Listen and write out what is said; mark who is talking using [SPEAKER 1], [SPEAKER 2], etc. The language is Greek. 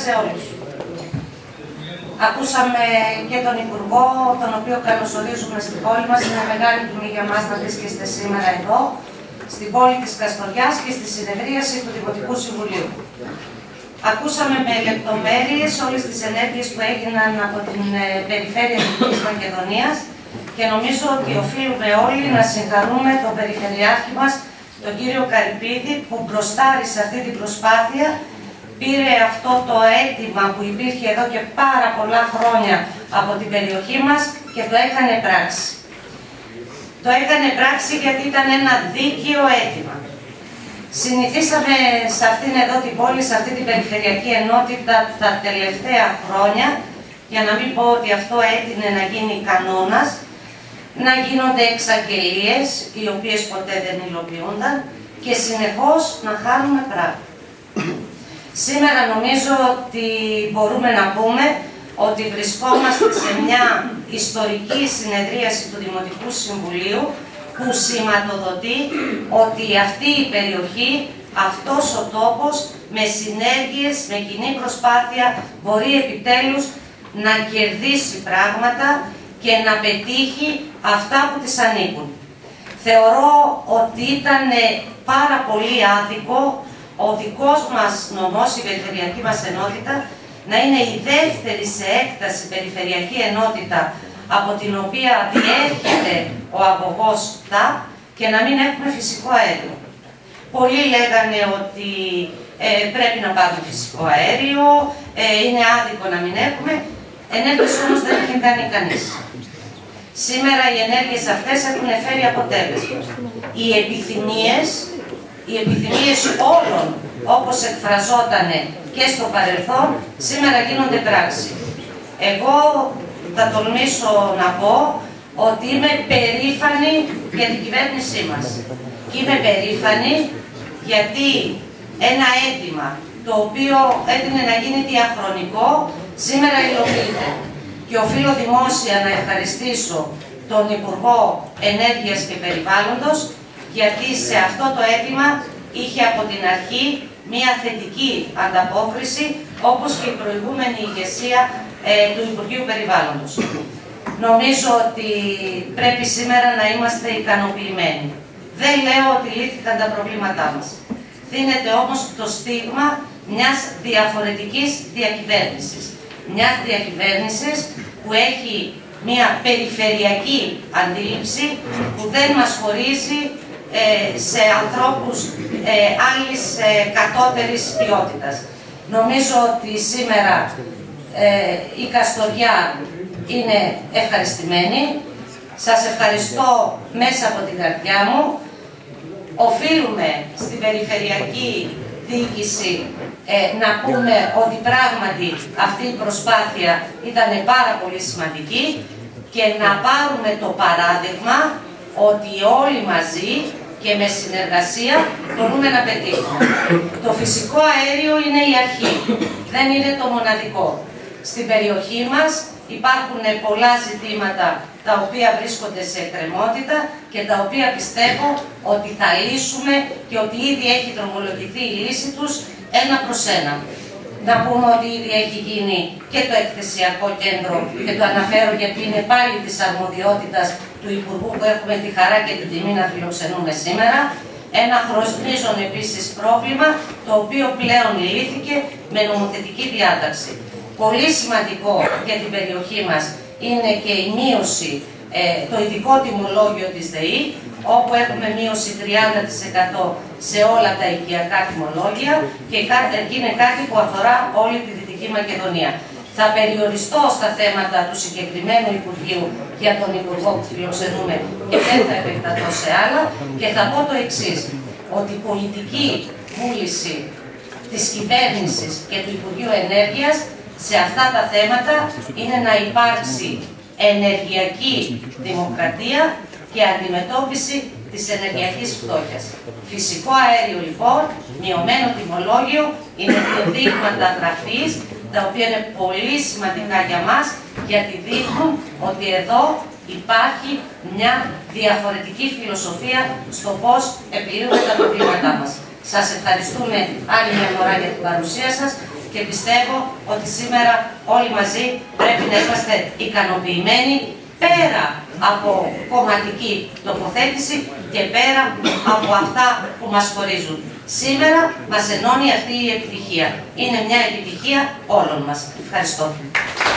[SPEAKER 1] σε όλους. Ακούσαμε και τον Υπουργό, τον οποίο καλωσορίζουμε στην πόλη μας. Είναι μεγάλη τιμή για μας να βρίσκεστε σήμερα εδώ, στην πόλη της Καστοριάς και στη συνεδρίαση του Δημοτικού Συμβουλίου. Ακούσαμε με λεπτομέρειες όλες τις ενέργειες που έγιναν από την περιφέρεια της Μακεδονίας και νομίζω ότι οφείλουμε όλοι να συγχαρούμε τον Περιφερειάρχη μας, τον κύριο Καρυπίδη, που μπροστάρει σε αυτή την προσπάθεια, πήρε αυτό το αίτημα που υπήρχε εδώ και πάρα πολλά χρόνια από την περιοχή μας και το έκανε πράξη. Το έκανε πράξη γιατί ήταν ένα δίκαιο αίτημα. Συνηθίσαμε σε αυτήν εδώ την πόλη, σε αυτή την περιφερειακή ενότητα τα τελευταία χρόνια, για να μην πω ότι αυτό έτεινε να γίνει κανόνας, να γίνονται εξαγγελίες, οι οποίες ποτέ δεν υλοποιούνταν και συνεχώς να χάνουμε πράγματα. Σήμερα νομίζω ότι μπορούμε να πούμε ότι βρισκόμαστε σε μια ιστορική συνεδρίαση του Δημοτικού Συμβουλίου που σηματοδοτεί ότι αυτή η περιοχή, αυτός ο τόπος, με συνέργειες, με κοινή προσπάθεια, μπορεί επιτέλους να κερδίσει πράγματα και να πετύχει αυτά που της ανήκουν. Θεωρώ ότι ήταν πάρα πολύ άδικο ο δικός μας νομός, η περιφερειακή μας ενότητα, να είναι η δεύτερη σε έκταση περιφερειακή ενότητα από την οποία διέρχεται ο αγωγός ΤΑΠ και να μην έχουμε φυσικό αέριο. Πολλοί λέγανε ότι πρέπει να πάρουμε φυσικό αέριο, είναι άδικο να μην έχουμε. Ενέργειες όμως δεν έχει κάνει κανείς. Σήμερα οι ενέργειες αυτές έχουν φέρει αποτέλεσμα. Οι επιθυμίες όλων, όπως εκφραζότανε και στο παρελθόν, σήμερα γίνονται πράξη. Εγώ θα τολμήσω να πω ότι είμαι περήφανη για την κυβέρνησή μας. Και είμαι περήφανη γιατί ένα αίτημα το οποίο έτεινε να γίνει διαχρονικό, σήμερα υλοποιείται. Και οφείλω δημόσια να ευχαριστήσω τον Υπουργό Ενέργειας και Περιβάλλοντος, γιατί σε αυτό το αίτημα είχε από την αρχή μία θετική ανταπόκριση, όπως και η προηγούμενη ηγεσία του Υπουργείου Περιβάλλοντος. Νομίζω ότι πρέπει σήμερα να είμαστε ικανοποιημένοι. Δεν λέω ότι λύθηκαν τα προβλήματά μας. Δίνεται όμως το στίγμα μιας διαφορετικής διακυβέρνησης. Μιας διακυβέρνησης που έχει μια περιφερειακή αντίληψη που δεν μας χωρίζει σε ανθρώπους άλλης κατώτερης ποιότητας. Νομίζω ότι σήμερα η Καστοριά είναι ευχαριστημένη. Σας ευχαριστώ μέσα από την καρδιά μου. Οφείλουμε στην περιφερειακή διοίκηση να πούμε ότι πράγματι αυτή η προσπάθεια ήταν πάρα πολύ σημαντική και να πάρουμε το παράδειγμα ότι όλοι μαζί και με συνεργασία μπορούμε να πετύχουμε. Το φυσικό αέριο είναι η αρχή, δεν είναι το μοναδικό. Στην περιοχή μας υπάρχουν πολλά ζητήματα τα οποία βρίσκονται σε εκκρεμότητα και τα οποία πιστεύω ότι θα λύσουμε και ότι ήδη έχει δρομολογηθεί η λύση τους ένα προς ένα. Να πούμε ότι ήδη έχει γίνει και το εκθεσιακό κέντρο και το αναφέρω γιατί είναι πάλι της αρμοδιότητας του Υπουργού που έχουμε τη χαρά και την τιμή να φιλοξενούμε σήμερα. Ένα χρονίζον επίσης πρόβλημα το οποίο πλέον λύθηκε με νομοθετική διάταξη. Πολύ σημαντικό για την περιοχή μας είναι και η μείωση, το ειδικό τιμολόγιο της ΔΕΗ, όπου έχουμε μείωση 30% σε όλα τα οικιακά τιμολόγια και είναι κάτι που αφορά όλη τη Δυτική Μακεδονία. Θα περιοριστώ στα θέματα του συγκεκριμένου Υπουργείου για τον Υπουργό που φιλοξενούμε και δεν θα επεκταθώ σε άλλα και θα πω το εξής, ότι η πολιτική βούληση της κυβέρνησης και του Υπουργείου Ενέργειας σε αυτά τα θέματα είναι να υπάρξει ενεργειακή δημοκρατία και αντιμετώπιση της ενεργειακής φτώχειας. Φυσικό αέριο λοιπόν, μειωμένο τιμολόγιο, είναι δύο δείγματα γραφής, τα οποία είναι πολύ σημαντικά για μας, γιατί δείχνουν ότι εδώ υπάρχει μια διαφορετική φιλοσοφία στο πώς επιλύουμε τα προβλήματά μας. Σας ευχαριστούμε άλλη μια φορά για την παρουσία σας και πιστεύω ότι σήμερα όλοι μαζί πρέπει να είμαστε ικανοποιημένοι πέρα από κομματική τοποθέτηση και πέρα από αυτά που μας χωρίζουν. Σήμερα μας ενώνει αυτή η επιτυχία. Είναι μια επιτυχία όλων μας. Ευχαριστώ.